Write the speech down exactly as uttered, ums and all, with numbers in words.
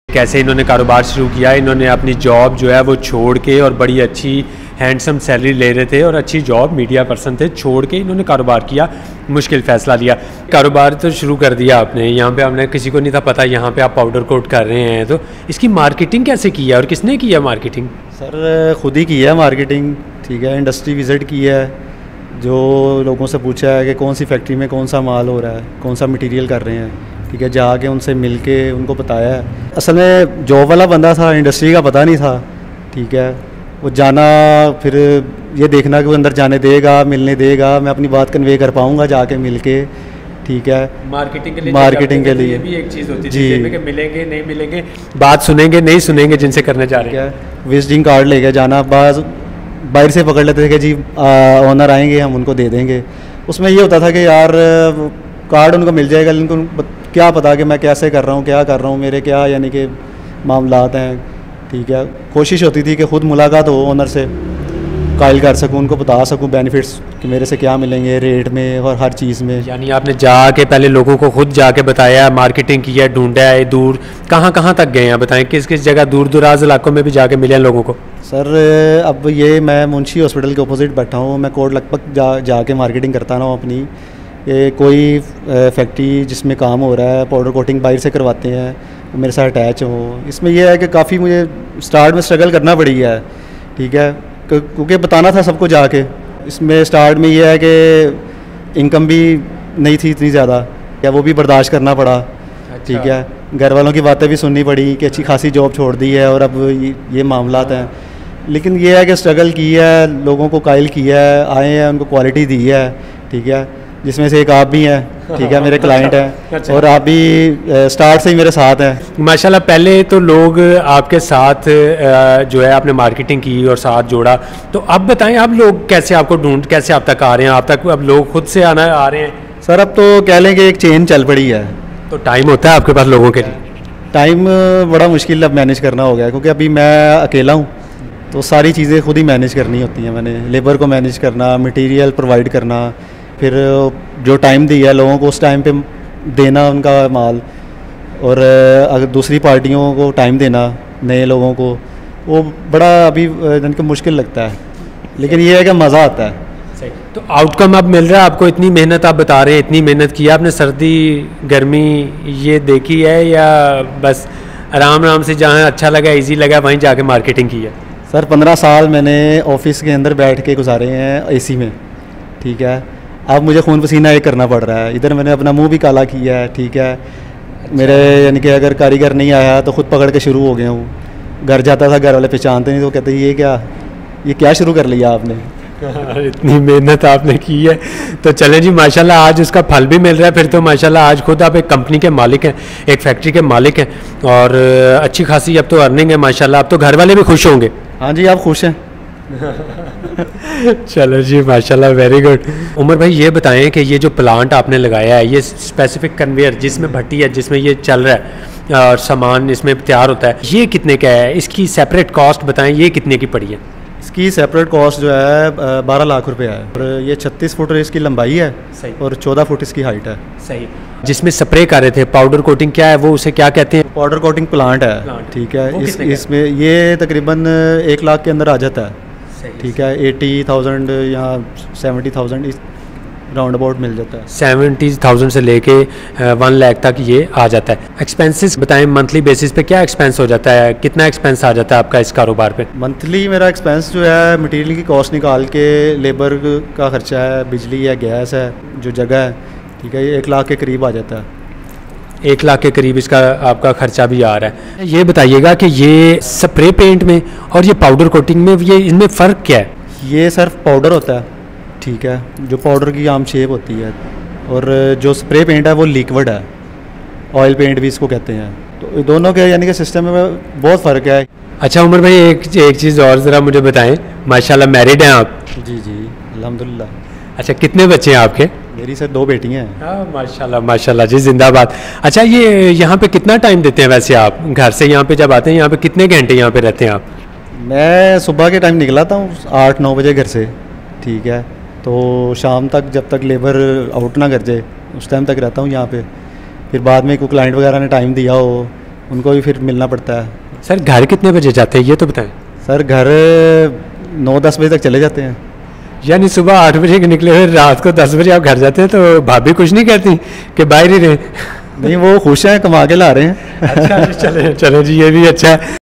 कैसे इन्होंने कारोबार शुरू किया। इन्होंने अपनी जॉब जो है वो छोड़ के, और बड़ी अच्छी हैंडसम सैलरी ले रहे थे और अच्छी जॉब, मीडिया पर्सन थे, छोड़ के इन्होंने कारोबार किया, मुश्किल फ़ैसला लिया। कारोबार तो शुरू कर दिया आपने, यहाँ पे हमने किसी को नहीं था पता यहाँ पे आप पाउडर कोट कर रहे हैं, तो इसकी मार्केटिंग कैसे की है और किसने की है मार्केटिंग? सर खुद ही की है मार्केटिंग, ठीक है। इंडस्ट्री विज़िट की है, जो लोगों से पूछा है कि कौन सी फैक्ट्री में कौन सा माल हो रहा है, कौन सा मटेरियल कर रहे हैं, ठीक है। जाके उनसे मिल के उनको बताया है। असल में जॉब वाला बंदा था, इंडस्ट्री का पता नहीं था, ठीक है। वो जाना, फिर ये देखना कि वो अंदर जाने देगा, मिलने देगा, मैं अपनी बात कन्वे कर पाऊँगा जाके मिल के, ठीक है। मार्केटिंग के लिए मार्केटिंग के लिए ये भी एक चीज़ होती जी, है कि मिलेंगे नहीं मिलेंगे, बात सुनेंगे नहीं सुनेंगे जिनसे करने जा रहे हैं। विजिटिंग कार्ड लेके जाना, बाज बाहर से पकड़ लेते थे कि जी ओनर आएंगे हम उनको दे देंगे। उसमें ये होता था कि यार कार्ड उनको मिल जाएगा, लेकिन उनको क्या पता कि मैं कैसे कर रहा हूँ, क्या कर रहा हूँ, मेरे क्या यानी कि मामलात हैं, ठीक है। कोशिश होती थी कि ख़ुद मुलाकात हो ओनर से, कायल कर सकूँ, उनको बता सकूँ बेनिफिट्स कि मेरे से क्या मिलेंगे रेट में और हर चीज़ में। यानी आपने जाके पहले लोगों को खुद जाके बताया, मार्केटिंग की है, ढूंढा है, दूर कहाँ कहाँ तक गए हैं बताएं, किस किस जगह दूर दराज इलाकों में भी जाके मिले हैं लोगों को? सर अब ये मैं मुंशी हॉस्पिटल के अपोजिट बैठा हूँ, मैं कोट लगभग जा जाके मार्केटिंग करता रहा हूँ अपनी। ये कोई फैक्ट्री जिसमें काम हो रहा है, पाउडर कोटिंग बाहर से करवाते हैं, मेरे साथ अटैच हो। इसमें यह है कि काफ़ी मुझे स्टार्ट में स्ट्रगल करना पड़ी है, ठीक है, क्योंकि बताना था सबको जाके। इसमें स्टार्ट में यह है कि इनकम भी नहीं थी इतनी ज़्यादा, या वो भी बर्दाश्त करना पड़ा, ठीक है। घर वालों की बातें भी सुननी पड़ी कि अच्छी खासी जॉब छोड़ दी है और अब ये, ये मामलात हैं। लेकिन ये है कि स्ट्रगल की है, लोगों को कायल किया है, आए हैं, उनको क्वालिटी दी है, ठीक है, जिसमें से एक आप भी हैं, ठीक है, मेरे क्लाइंट हैं। अच्छा। और आप भी स्टार्ट से ही मेरे साथ हैं माशाल्लाह। पहले तो लोग आपके साथ जो है आपने मार्केटिंग की और साथ जोड़ा, तो अब बताएं अब लोग कैसे आपको ढूंढ, कैसे आप तक आ रहे हैं? आप तक अब लोग खुद से आना आ रहे हैं? सर अब तो कह लें कि एक चेन चल पड़ी है। तो टाइम होता है आपके पास लोगों के लिए? टाइम बड़ा मुश्किल अब मैनेज करना हो गया, क्योंकि अभी मैं अकेला हूँ, तो सारी चीज़ें खुद ही मैनेज करनी होती हैं मैंने। लेबर को मैनेज करना, मटेरियल प्रोवाइड करना, फिर जो टाइम दिया है लोगों को उस टाइम पे देना उनका माल, और अगर दूसरी पार्टियों को टाइम देना, नए लोगों को, वो बड़ा अभी जिनका मुश्किल लगता है, लेकिन ये है कि मज़ा आता है। सही। तो आउटकम अब मिल रहा है आपको? इतनी मेहनत आप बता रहे हैं, इतनी मेहनत की आपने, सर्दी गर्मी ये देखी है या बस आराम आराम से जहाँ अच्छा लगा, इजी लगा, वहीं जाके मार्केटिंग की है? सर पंद्रह साल मैंने ऑफिस के अंदर बैठ के गुजारे हैं एसी में, ठीक है। अब मुझे खून पसीना एक करना पड़ रहा है, इधर मैंने अपना मुंह भी काला किया है, ठीक है। अच्छा। मेरे यानी कि अगर कारीगर नहीं आया तो खुद पकड़ के शुरू हो गया हूँ। घर जाता था, घर वाले पहचानते नहीं, तो कहते ये क्या ये क्या शुरू कर लिया आपने? इतनी मेहनत आपने की है, तो चलें जी माशाल्लाह आज उसका फल भी मिल रहा है। फिर तो माशाल्लाह आज खुद आप एक कंपनी के मालिक हैं, एक फैक्ट्री के मालिक हैं, और अच्छी खासी अब तो अर्निंग है माशाल्लाह। अब तो घर वाले भी खुश होंगे? हाँ जी, आप खुश हैं? चलो जी माशाल्लाह, वेरी गुड। उमर भाई ये बताएं कि ये जो प्लांट आपने लगाया है, ये स्पेसिफिक कन्वेयर जिसमें भट्टी है, जिसमें ये चल रहा है और सामान इसमें तैयार होता है, ये कितने का है? इसकी सेपरेट कॉस्ट बताएं, ये कितने की पड़ी है? इसकी सेपरेट कॉस्ट जो है बारह लाख रुपए है, और ये छत्तीस फुट इसकी लंबाई है। सही। और चौदह फुट इसकी हाइट है। सही। जिसमें स्प्रे कर रहे थे पाउडर कोटिंग, क्या है वो, उसे क्या कहते हैं? पाउडर कोटिंग प्लांट है, ठीक है। इस इसमें ये तकरीबन एक लाख के अंदर आ जाता है, ठीक है। एटी थाउजेंड या सेवेंटी थाउजेंड इस राउंड अबाउट मिल जाता है। सेवेंटी थाउजेंड से लेके वन लाख तक ये आ जाता है। एक्सपेंसेस बताएं, मंथली बेसिस पे क्या एक्सपेंस हो जाता है, कितना एक्सपेंस आ जाता है आपका इस कारोबार पे? मंथली मेरा एक्सपेंस जो है मटेरियल की कॉस्ट निकाल के, लेबर का खर्चा है, बिजली है, गैस है, जो जगह है, ठीक है, ये एक लाख के करीब आ जाता है। एक लाख के करीब इसका आपका खर्चा भी आ रहा है। ये बताइएगा कि ये स्प्रे पेंट में और ये पाउडर कोटिंग में, ये इनमें फ़र्क क्या है? ये सिर्फ पाउडर होता है, ठीक है, जो पाउडर की आम शेप होती है, और जो स्प्रे पेंट है वो लिक्विड है, ऑयल पेंट भी इसको कहते हैं। तो दोनों के यानी कि सिस्टम में बहुत फ़र्क है। अच्छा उमर भाई एक एक चीज़ और ज़रा मुझे बताएं, माशाल्लाह मैरिड हैं आप? जी जी अल्हम्दुलिल्लाह। अच्छा कितने बच्चे हैं आपके? मेरी सर दो बेटियां हैं। हाँ माशाल्लाह माशाल्लाह जी, जिंदाबाद। अच्छा ये यहाँ पे कितना टाइम देते हैं वैसे आप घर से यहाँ पे जब आते हैं, यहाँ पे कितने घंटे यहाँ पे रहते हैं आप? मैं सुबह के टाइम निकलाता हूँ आठ नौ बजे घर से, ठीक है, तो शाम तक जब तक लेबर आउट ना कर जाए उस टाइम तक रहता हूँ यहाँ पे। फिर बाद में कोई क्लाइंट वगैरह ने टाइम दिया हो उनको भी फिर मिलना पड़ता है। सर घर कितने बजे जाते हैं ये तो बताएं। सर घर नौ दस बजे तक चले जाते हैं। यानी सुबह आठ बजे के निकले हुए रात को दस बजे आप घर जाते हैं, तो भाभी कुछ नहीं कहती कि बाहर ही रहे? नहीं, वो खुश हैं, कमा के ला रहे हैं। अच्छा चले चले जी, ये भी अच्छा है।